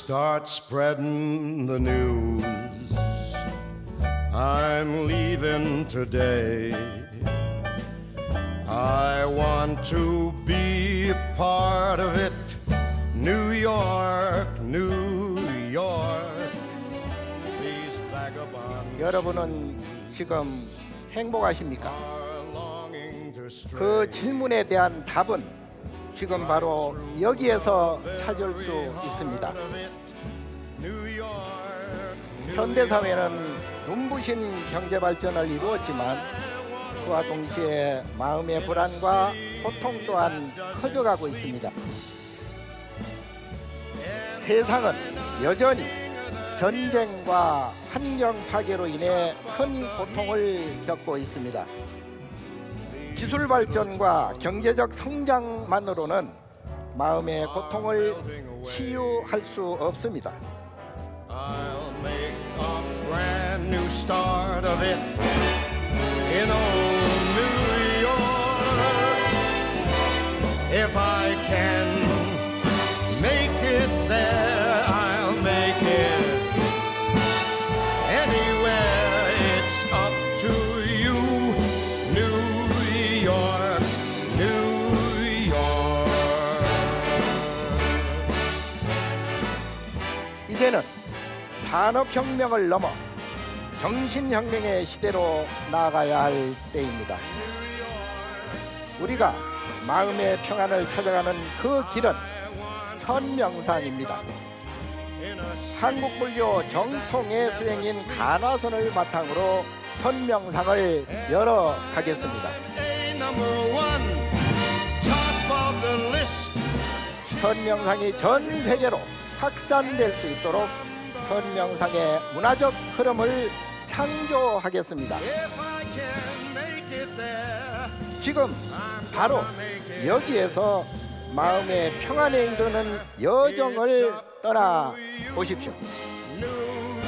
start spreading the news. I'm leaving today. I want to be a part of it. New York, New York. These vagabonds 여러분은 지금 행복하십니까? are longing to stray. 그 질문에 대한 답은 지금 바로 여기에서 찾을 수 있습니다. 현대사회는 눈부신 경제발전을 이루었지만 그와 동시에 마음의 불안과 고통 또한 커져가고 있습니다. 세상은 여전히 전쟁과 환경 파괴로 인해 큰 고통을 겪고 있습니다. 기술 발전과 경제적 성장만으로는 마음의 고통을 치유할 수 없습니다. I'll make a brand new start of it in old New York. If I can make it there, I'll make it anywhere. It's up to you, New York, New York. 이제는 산업혁명을 넘어 정신혁명의 시대로 나아가야 할 때입니다. 우리가 마음의 평안을 찾아가는 그 길은 선명상입니다. 한국불교 정통의 수행인 간화선을 바탕으로 선명상을 열어가겠습니다. 선명상이 전 세계로 확산될 수 있도록 선명상의 문화적 흐름을 창조하겠습니다. 지금 바로 여기에서 마음의 평안에 이르는 여정을 떠나 보십시오.